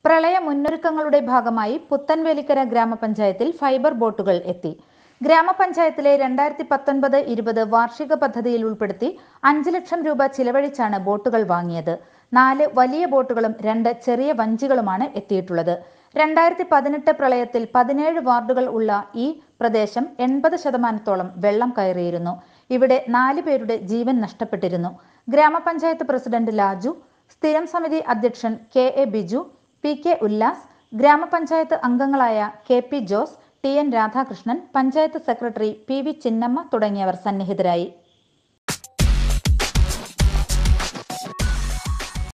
പ്രളയ മുന്നൊരുക്കങ്ങളുടെ ഭാഗമായി പുത്തൻവേലിക്കര ഗ്രാമപഞ്ചായത്തിൽ ഫൈബർ ബോട്ടുകൾ എത്തി. ഗ്രാമപഞ്ചായത്തിലെ 2019-20 വാർഷിക പദ്ധതിയിൽ ഉൾപ്പെടുത്തി 5 ലക്ഷം രൂപ ചിലവഴിച്ചാണ് ബോട്ടുകൾ വാങ്ങിയത്. 4 വലിയ ബോട്ടുകളും 2 ചെറിയ വഞ്ചികളുമാണ് എത്തിയിട്ടുള്ളത്. 2018 പ്രളയത്തിൽ 17 വാർഡുകൾ ഉള്ള ഈ പ്രദേശം 80% വെള്ളം കയറിയിരുന്നു. ഇവിടെ 4 പേരുടെ ജീവൻ നഷ്ടപ്പെട്ടിരുന്നു. ഗ്രാമപഞ്ചായത്ത് പ്രസിഡന്റ് ലാജു, സ്ഥിരം സമിതി അധ്യക്ഷൻ KA ബിജു, PK ഉല്ലാസ്, ഗ്രാമപഞ്ചായത്ത് അംഗങ്ങളായ KP Jose, TN Radhakrishnan, panchayat secretary PV Chinnamma തുടങ്ങിയവർ സന്നിഹിതരായി.